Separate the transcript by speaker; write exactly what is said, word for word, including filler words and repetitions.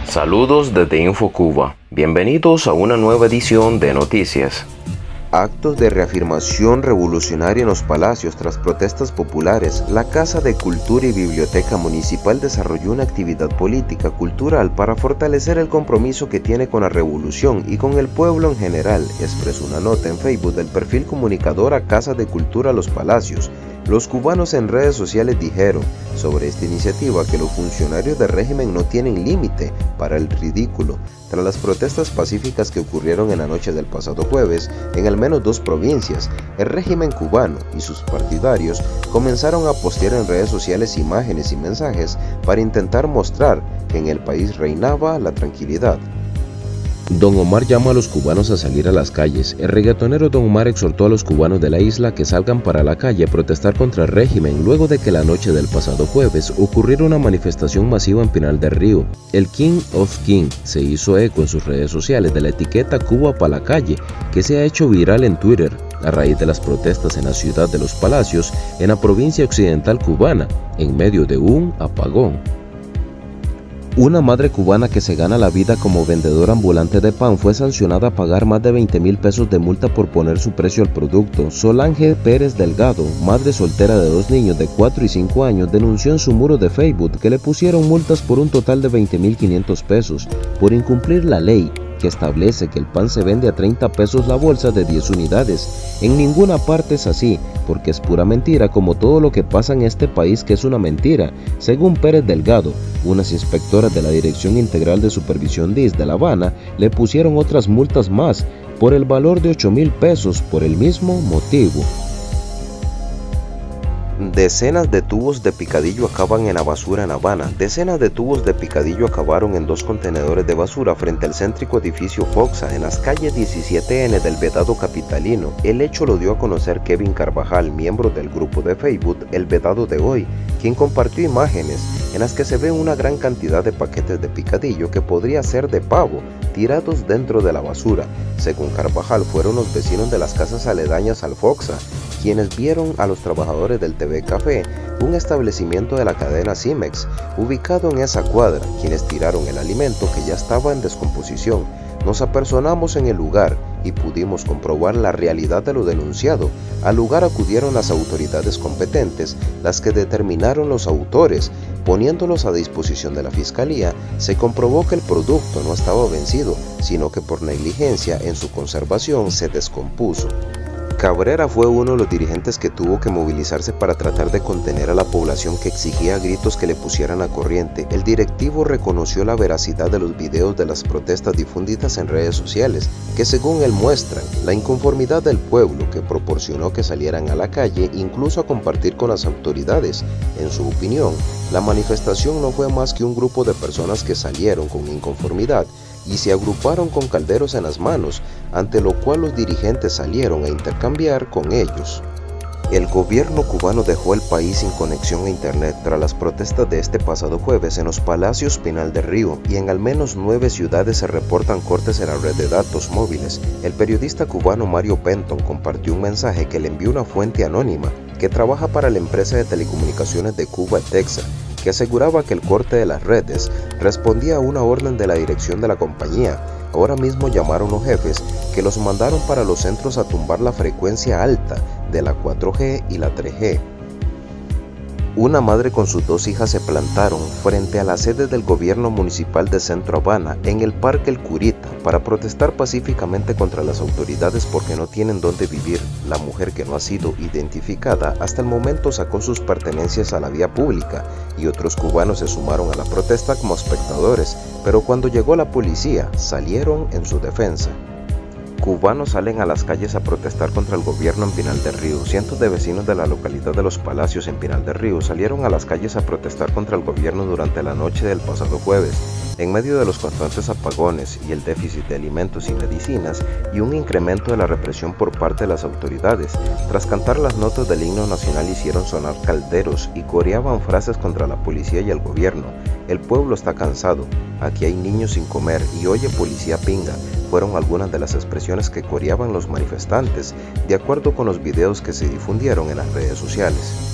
Speaker 1: Saludos desde InfoCuba. Bienvenidos a una nueva edición de Noticias.
Speaker 2: Actos de reafirmación revolucionaria en los palacios tras protestas populares. La Casa de Cultura y Biblioteca Municipal desarrolló una actividad política cultural para fortalecer el compromiso que tiene con la revolución y con el pueblo en general, expresó una nota en Facebook del perfil comunicadora Casa de Cultura Los Palacios. Los cubanos en redes sociales dijeron sobre esta iniciativa que los funcionarios del régimen no tienen límite para el ridículo, tras las protestas pacíficas que ocurrieron en la noche del pasado jueves en al menos dos provincias. El régimen cubano y sus partidarios comenzaron a postear en redes sociales imágenes y mensajes para intentar mostrar que en el país reinaba la tranquilidad.
Speaker 3: Don Omar llama a los cubanos a salir a las calles. El reggaetonero Don Omar exhortó a los cubanos de la isla que salgan para la calle a protestar contra el régimen luego de que la noche del pasado jueves ocurriera una manifestación masiva en Pinar del Río. El King of King se hizo eco en sus redes sociales de la etiqueta Cuba pa' la calle, que se ha hecho viral en Twitter a raíz de las protestas en la ciudad de Los Palacios, en la provincia occidental cubana, en medio de un apagón. Una madre cubana que se gana la vida como vendedora ambulante de pan fue sancionada a pagar más de veinte mil pesos de multa por poner su precio al producto. Solange Pérez Delgado, madre soltera de dos niños de cuatro y cinco años, denunció en su muro de Facebook que le pusieron multas por un total de veinte mil quinientos pesos por incumplir la ley que establece que el pan se vende a treinta pesos la bolsa de diez unidades. En ninguna parte es así, porque es pura mentira, como todo lo que pasa en este país, que es una mentira. Según Pérez Delgado, unas inspectoras de la Dirección Integral de Supervisión D I S de La Habana le pusieron otras multas más por el valor de ocho mil pesos por el mismo motivo.
Speaker 2: Decenas de tubos de picadillo acaban en la basura en Habana. Decenas de tubos de picadillo acabaron en dos contenedores de basura frente al céntrico edificio Foxa en las calles diecisiete ene del Vedado capitalino. El hecho lo dio a conocer Kevin Carvajal, miembro del grupo de Facebook El Vedado de Hoy, quien compartió imágenes en las que se ve una gran cantidad de paquetes de picadillo que podría ser de pavo, tirados dentro de la basura. Según Carvajal, fueron los vecinos de las casas aledañas al Foxa quienes vieron a los trabajadores del T V Café, un establecimiento de la cadena Cimex, ubicado en esa cuadra, quienes tiraron el alimento que ya estaba en descomposición. Nos apersonamos en el lugar y pudimos comprobar la realidad de lo denunciado. Al lugar acudieron las autoridades competentes, las que determinaron los autores. Poniéndolos a disposición de la Fiscalía, se comprobó que el producto no estaba vencido, sino que por negligencia en su conservación se descompuso. Cabrera fue uno de los dirigentes que tuvo que movilizarse para tratar de contener a la población que exigía a gritos que le pusieran a corriente. El directivo reconoció la veracidad de los videos de las protestas difundidas en redes sociales, que según él muestran la inconformidad del pueblo, que proporcionó que salieran a la calle, incluso a compartir con las autoridades. En su opinión, la manifestación no fue más que un grupo de personas que salieron con inconformidad y se agruparon con calderos en las manos, ante lo cual los dirigentes salieron a intercambiar con ellos. El gobierno cubano dejó el país sin conexión a internet tras las protestas de este pasado jueves en los Palacios Pinar del Río, y en al menos nueve ciudades se reportan cortes en la red de datos móviles. El periodista cubano Mario Penton compartió un mensaje que le envió una fuente anónima que trabaja para la empresa de telecomunicaciones de Cuba, Texa, que aseguraba que el corte de las redes respondía a una orden de la dirección de la compañía. Ahora mismo llamaron los jefes que los mandaron para los centros a tumbar la frecuencia alta de la cuatro G y la tres G. Una madre con sus dos hijas se plantaron frente a la sede del gobierno municipal de Centro Habana, en el Parque El Curita, para protestar pacíficamente contra las autoridades porque no tienen dónde vivir. La mujer, que no ha sido identificada hasta el momento, sacó sus pertenencias a la vía pública y otros cubanos se sumaron a la protesta como espectadores, pero cuando llegó la policía, salieron en su defensa. Cubanos salen a las calles a protestar contra el gobierno en Pinar del Río. Cientos de vecinos de la localidad de Los Palacios en Pinar del Río salieron a las calles a protestar contra el gobierno durante la noche del pasado jueves, en medio de los constantes apagones y el déficit de alimentos y medicinas y un incremento de la represión por parte de las autoridades. Tras cantar las notas del himno nacional, hicieron sonar calderos y coreaban frases contra la policía y el gobierno. El pueblo está cansado, aquí hay niños sin comer y oye policía pinga, fueron algunas de las expresiones que coreaban los manifestantes, de acuerdo con los videos que se difundieron en las redes sociales.